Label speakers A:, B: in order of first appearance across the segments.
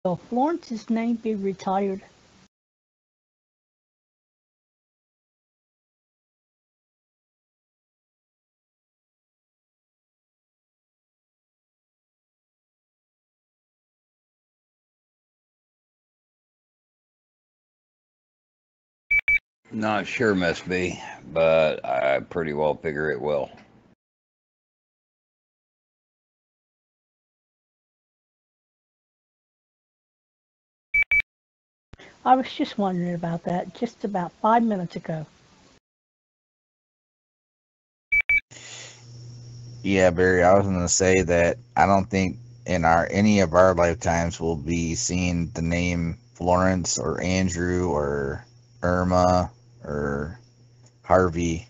A: Will Florence's name be retired?
B: Not sure, Miss B, but I pretty well figure it will.
A: I was just wondering about that just about 5 minutes ago.
C: Yeah, Barry, I was going to say that I don't think in our any of our lifetimes we'll be seeing the name Florence or Andrew or Irma or Harvey.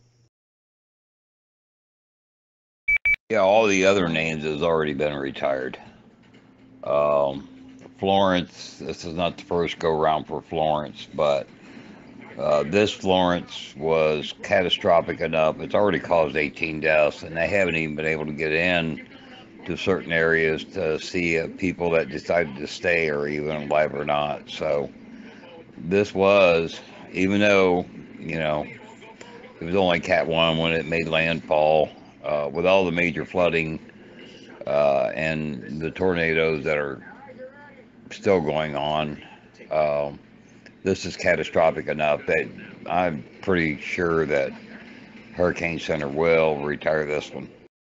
B: Yeah, all the other names has already been retired. Um, Florence, this is not the first go round for Florence, but this Florence was catastrophic enough. It's already caused 18 deaths, and they haven't even been able to get in to certain areas to see people that decided to stay or even alive or not. So this was, even though, you know, it was only Cat 1 when it made landfall, with all the major flooding and the tornadoes that are still going on. Um, this is catastrophic enough that I'm pretty sure that Hurricane Center will retire this one.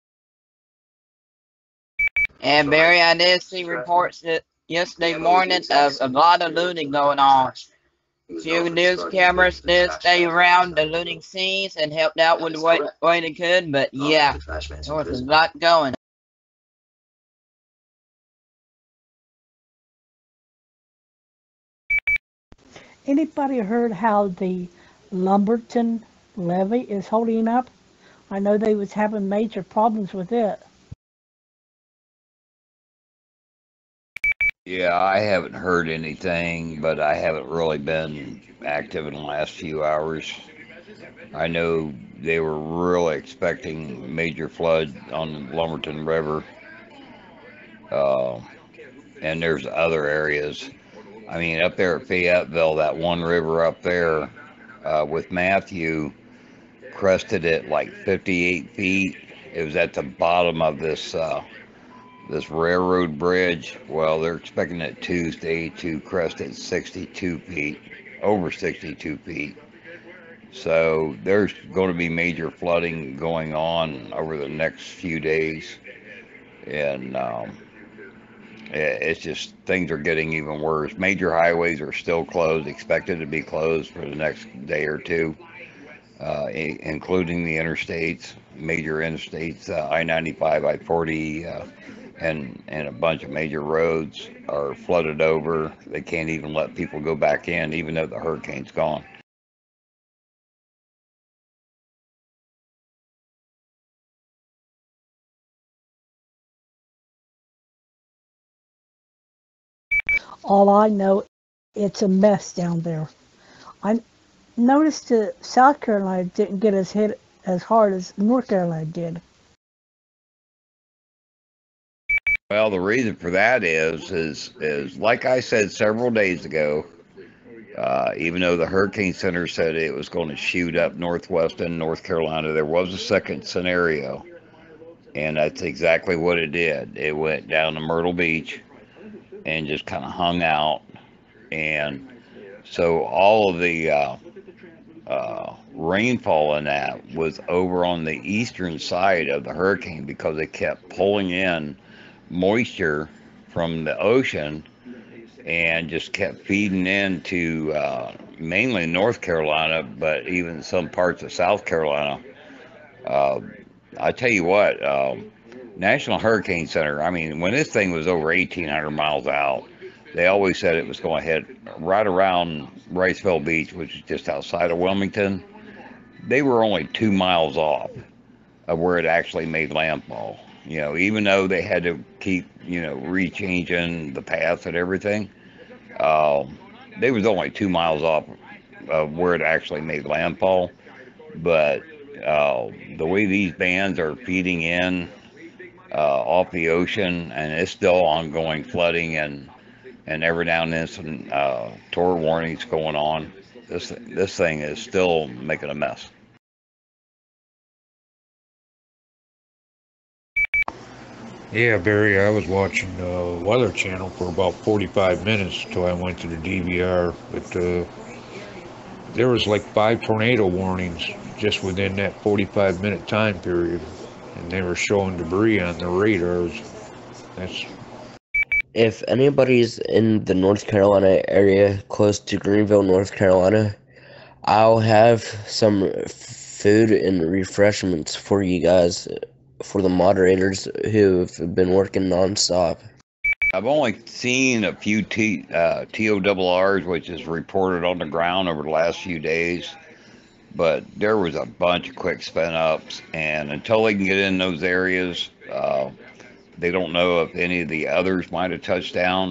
D: And Barry, I did see reports that yesterday morning of a lot of looting going on. Few news cameras did stay around the looting scenes and helped out with the way they could, but yeah, there was a lot going.
A: Anybody heard how the Lumberton levee is holding up? I know they was having major problems with it.
B: Yeah, I haven't heard anything, but I haven't really been active in the last few hours. I know they were really expecting major flood on the Lumberton River, uh, and there's other areas. I mean, up there at Fayetteville, that one river up there with Matthew crested at like 58 feet. It was at the bottom of this railroad bridge. Well, they're expecting it Tuesday to crest at 62 feet, over 62 feet. So there's going to be major flooding going on over the next few days, and it's just things are getting even worse. Major highways are still closed, expected to be closed for the next day or two, including the interstates, major interstates, I-95, I-40, and a bunch of major roads are flooded over. They can't even let people go back in, even though the hurricane's gone.
A: All I know, it's a mess down there. I noticed that South Carolina didn't get as hit as hard as North Carolina did.
B: Well, the reason for that is like I said several days ago. Even though the Hurricane Center said it was going to shoot up northwest and North Carolina, there was a second scenario, and that's exactly what it did. It went down to Myrtle Beach and just kind of hung out, and so all of the rainfall in that was over on the eastern side of the hurricane because it kept pulling in moisture from the ocean and just kept feeding into mainly North Carolina, but even some parts of South Carolina. Uh, I tell you what, National Hurricane Center, I mean, when this thing was over 1,800 miles out, they always said it was going to hit right around Riceville Beach, which is just outside of Wilmington. They were only 2 miles off of where it actually made landfall. You know, even though they had to keep, rechanging the path and everything, uh, they was only 2 miles off of where it actually made landfall. But the way these bands are feeding in off the ocean, and it's still ongoing flooding, and and every now and then some tornado warnings going on. This thing is still making a mess.
E: Yeah, Barry, I was watching Weather Channel for about 45 minutes till I went to the DVR, but there was like 5 tornado warnings just within that 45-minute time period, and they were showing debris on the radars. That's
F: If anybody's in the North Carolina area, close to Greenville, North Carolina, I'll have some food and refreshments for you guys, for the moderators who've been working nonstop.
B: I've only seen a few TORRs, which is reported on the ground over the last few days, but there was a bunch of quick spin ups, and until they can get in those areas, they don't know if any of the others might have touched down.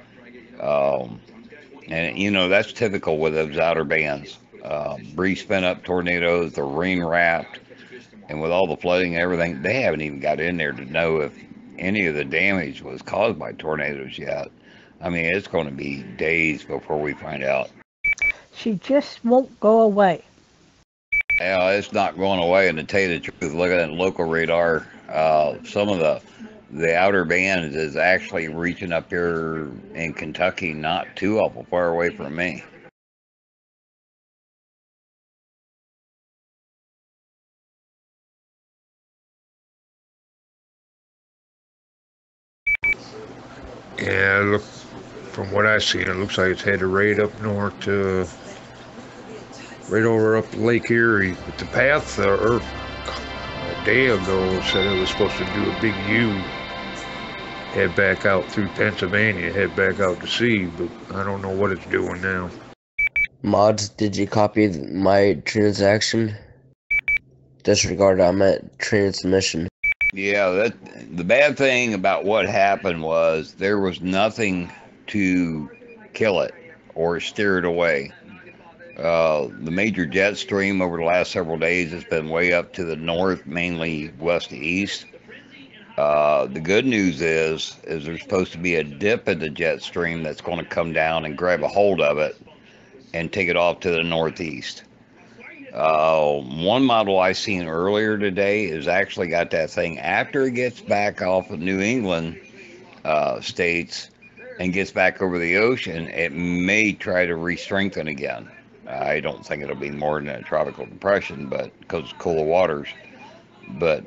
B: And you know, that's typical with those outer bands. Breeze spin up tornadoes, they're rain wrapped, and with all the flooding and everything, they haven't even got in there to know if any of the damage was caused by tornadoes yet. I mean, it's going to be days before we find out.
A: She just won't go away.
B: Yeah, it's not going away. And to tell you the truth, looking at local radar, some of the outer bands is actually reaching up here in Kentucky, not too awful far away from me.
E: Yeah, look, from what I see, it looks like it's headed right up north to right over up Lake Erie. But the path, a day ago, said it was supposed to do a big U, head back out through Pennsylvania, head back out to sea, but I don't know what it's doing now.
F: Mods, did you copy my transaction? Disregard, I meant transmission.
B: Yeah, the bad thing about what happened was there was nothing to kill it or steer it away. The major jet stream over the last several days has been way up to the north, mainly west to east. The good news is there's supposed to be a dip in the jet stream that's going to come down and grab a hold of it and take it off to the northeast. One model I seen earlier today has actually got that thing after it gets back off of New England states and gets back over the ocean. It may try to re-strengthen again. I don't think it'll be more than a tropical depression, but because of cooler waters. But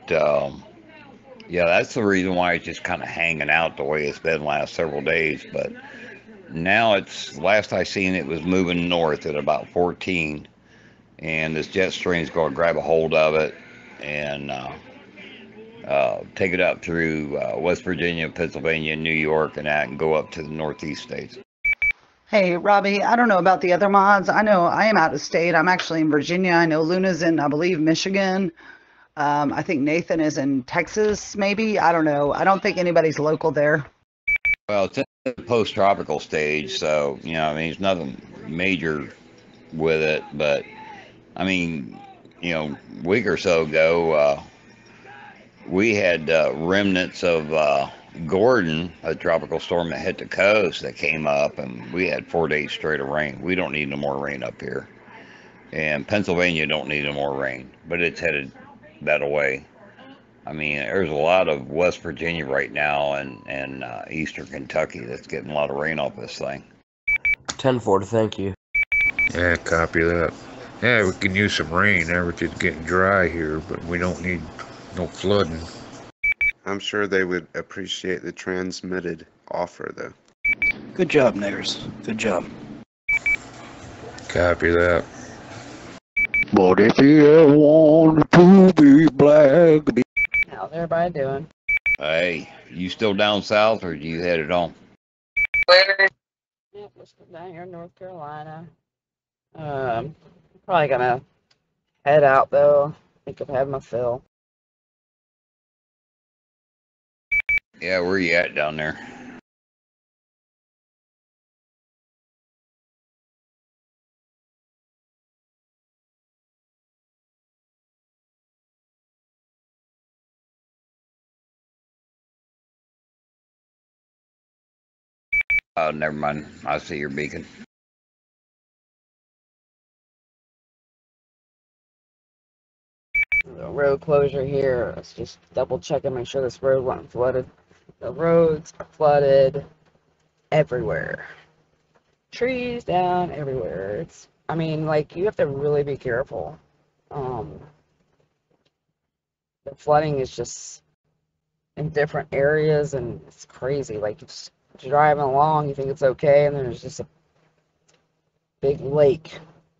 B: yeah, that's the reason why it's just kind of hanging out the way it's been last several days. But now it's, last I seen, it was moving north at about 14. And this jet stream is going to grab a hold of it and take it up through West Virginia, Pennsylvania, New York, and that, and go up to the northeast states.
G: Hey, Robbie, I don't know about the other mods. I know I am out of state. I'm actually in Virginia. I know Luna's in, I believe, Michigan. I think Nathan is in Texas, maybe. I don't know. I don't think anybody's local there.
B: Well, it's in the post-tropical stage, so, you know, I mean, there's nothing major with it, but I mean, you know, a week or so ago, we had remnants of Gordon, a tropical storm that hit the coast that came up, and we had 4 days straight of rain. We don't need no more rain up here. And Pennsylvania don't need no more rain, but it's headed that away. I mean, there's a lot of West Virginia right now and eastern Kentucky that's getting a lot of rain off this thing.
F: 10-4, thank you.
E: Yeah, copy that. Yeah, we can use some rain. Everything's getting dry here, but we don't need no flooding.
H: I'm sure they would appreciate the transmitted offer, though.
I: Good job, niggers. Good job.
E: Copy that.
I: But if you ever want to be black...
D: How's everybody doing?
B: Hey, you still down south, or you headed on?
D: Yep, we're still down here in North Carolina. Probably gonna head out though. I think I've had my fill.
B: Yeah, where you at down there? Oh, never mind. I see your beacon.
J: The road closure here. Let's just double check and make sure this road wasn't flooded. The roads are flooded everywhere. Trees down everywhere. I mean, like, you have to really be careful. Um, the flooding is just in different areas, and it's crazy. Like, you're driving along, you think it's okay, and then there's just a big lake.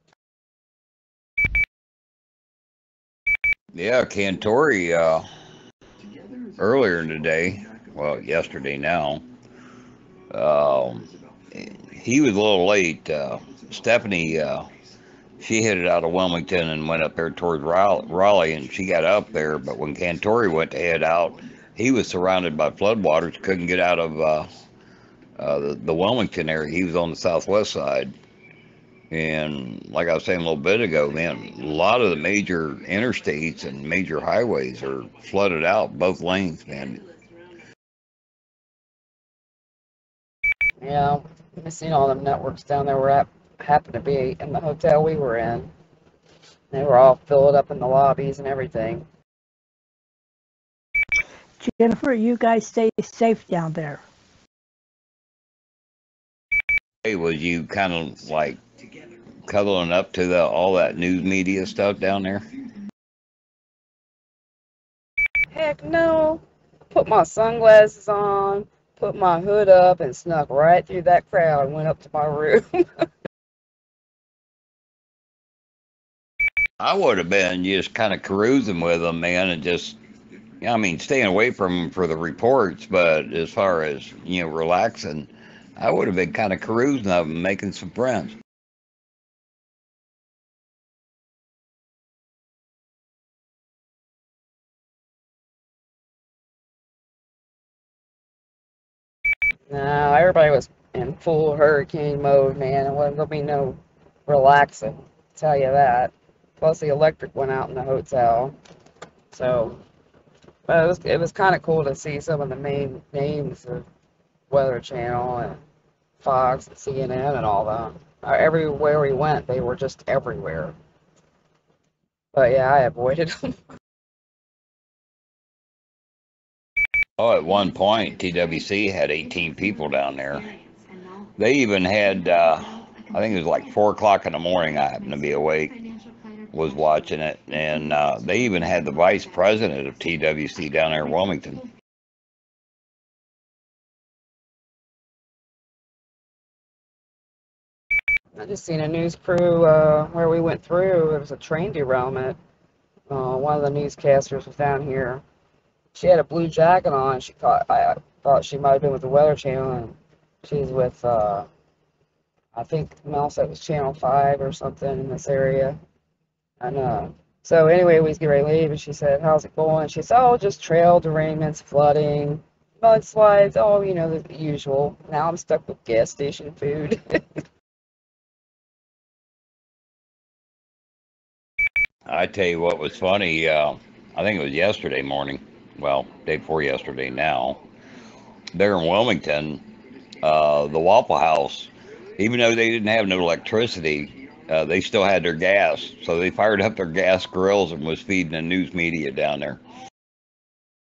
B: Yeah, Cantori, earlier today, well, yesterday now, um, he was a little late. Stephanie, she headed out of Wilmington and went up there towards Raleigh, and she got up there. But when Cantori went to head out, he was surrounded by floodwaters, couldn't get out of the Wilmington area. He was on the southwest side. And like I was saying a little bit ago, man, a lot of the major interstates and major highways are flooded out, both lanes, man.
J: Yeah, I've seen all them networks down there where I happened to be in the hotel we were in. They were all filled up in the lobbies and everything.
A: Jennifer, you guys stay safe down there.
B: Hey, was you kind of like cuddling up to all that news media stuff down there?
J: Heck no. Put my sunglasses on, put my hood up, and snuck right through that crowd and went up to my room.
B: I would have been just kind of cruising with them, man, and just, I mean, staying away from them for the reports, but as far as, relaxing, I would have been kind of cruising of them, making some friends.
J: No, everybody was in full hurricane mode, man. It wasn't gonna be no relaxing, I'll tell you that. Plus the electric went out in the hotel. So, but it was kind of cool to see some of the main names of Weather Channel and Fox and CNN and all that. Everywhere we went, they were just everywhere. But yeah, I avoided them.
B: Oh, at one point, TWC had 18 people down there. They even had, I think it was like 4 o'clock in the morning, I happened to be awake, was watching it, and they even had the vice president of TWC down there in Wilmington.
J: I just seen a news crew where we went through. There was a train derailment. One of the newscasters was down here. She had a blue jacket on. I thought she might have been with the Weather Channel, and she's with, I think Mel said it was Channel 5 or something in this area. And so anyway, we was getting ready to leave, and she said, "How's it going?" She said, "Oh, just trail derailments, flooding, mudslides, oh, the usual." Now I'm stuck with gas station food.
B: I tell you what was funny, I think it was yesterday morning, well, day before yesterday now, there in Wilmington, the Waffle House, even though they didn't have no electricity, they still had their gas. So they fired up their gas grills and was feeding the news media down there.